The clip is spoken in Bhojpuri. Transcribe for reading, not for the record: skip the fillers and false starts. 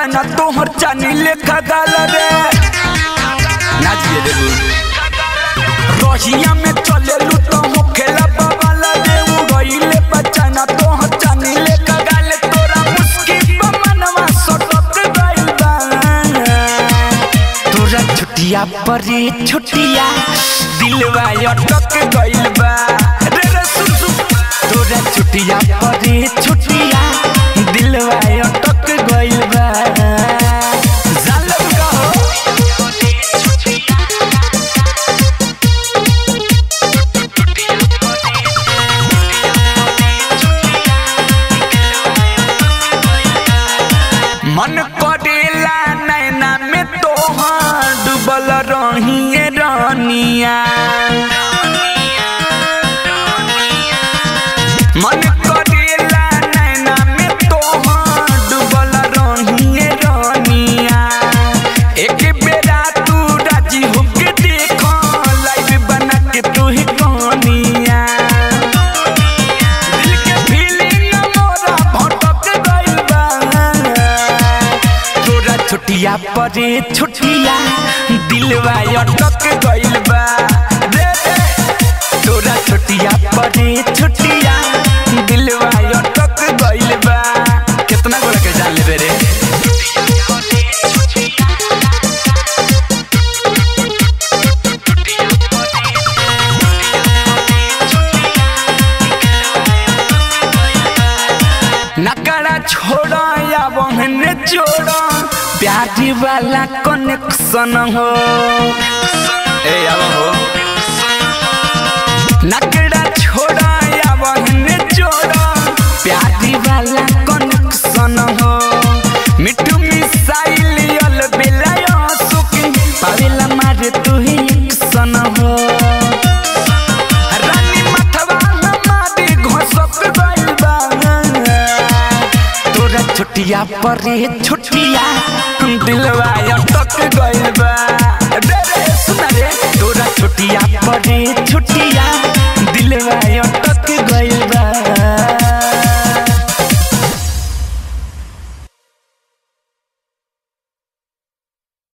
बचाना तोहर चानी लेखा गाल रे नाचिए देबू रोहिया में चले लू तो हो खेला बाबाला रे उड़इले बचाना तोहर चानी लेखा गाल तोरा मुस्की मनवा सटक गइल बा तोरा छुटिया परे छुटिया दिलवा अटक गइल बा रे रे सुन तोरा छुटिया परे छुटिया दिलवा अटक गइल बा जालब का हो मन करेला नैना में तोहार डूबल रहिए रानिया मन करेला नैना में तोहार डूबल रहिए रानिया एक बेरा तू राजी होके देखो लाइव बना के तू ही कहानिया दिल के फीलिंग मोरा भटक गइल बा तोरा छुटिया परे छुटिया दिलवा अटक गइल बा रे तोरा छुटिया परे छुटिया दिलवा अटक गइल बा कितना गोरा के जान लेबे रे नकड़ा छोड़ा या बहने जोड़ा प्यारी वाला कनेक्शन हो ए आवा हो नकड़ा छोड़ा या बहने जोड़ा प्यारी वाला कनेक्शन हो मिठू मिसाइल यल बेलायो सुकी पावेला मारे तू ही एक्शन हो रानी मथवा हमारे घसक गइल बा तोरा छुटिया परे छुटिया दिलवा